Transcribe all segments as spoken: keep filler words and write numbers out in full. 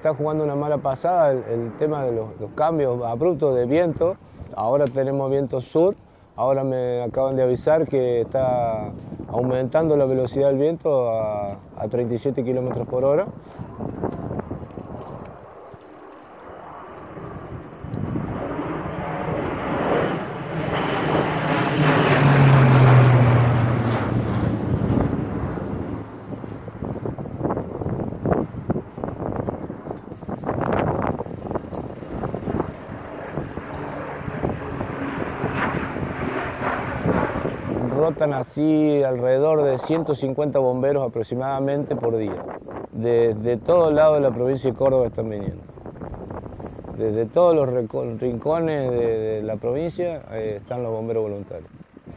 está jugando una mala pasada el, el tema de los, los cambios abruptos de viento. Ahora tenemos viento sur, ahora me acaban de avisar que está aumentando la velocidad del viento a, a treinta y siete kilómetros por hora. Rotan así alrededor de ciento cincuenta bomberos aproximadamente por día. De, de todos lados de la provincia de Córdoba están viniendo. Desde todos los rincones de, de la provincia eh, están los bomberos voluntarios.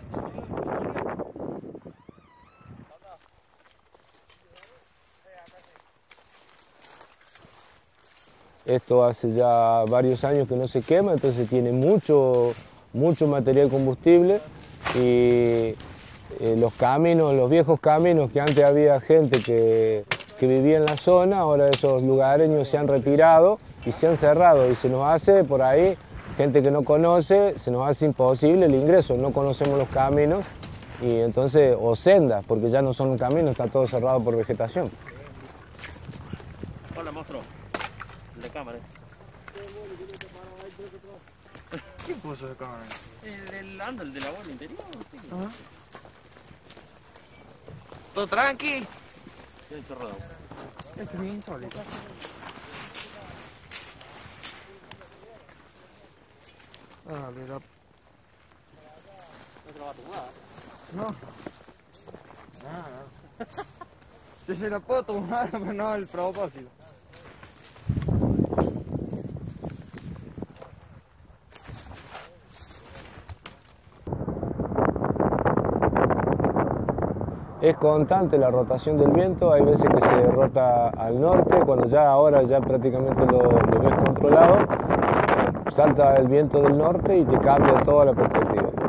Esto hace ya varios años que no se quema, entonces tiene mucho, mucho material combustible. Y eh, los caminos, los viejos caminos que antes había gente que, que vivía en la zona, ahora esos lugareños se han retirado y se han cerrado y se nos hace por ahí, gente que no conoce, se nos hace imposible el ingreso, no conocemos los caminos y entonces, o sendas, porque ya no son caminos, está todo cerrado por vegetación. Hola, monstruo, el de cámara. ¿Quién puso de cámara? El, el ando, el de la bola interior. Sí. Ajá. ¿Todo tranqui? Tiene chorro de agua. Esto es bien insólito. Dale, la... ¿No te lo va a tomar? No. Nada, no. Yo se la puedo tomar, pero no el propósito. Es constante la rotación del viento, hay veces que se rota al norte, cuando ya ahora ya prácticamente lo, lo ves controlado, salta el viento del norte y te cambia toda la perspectiva.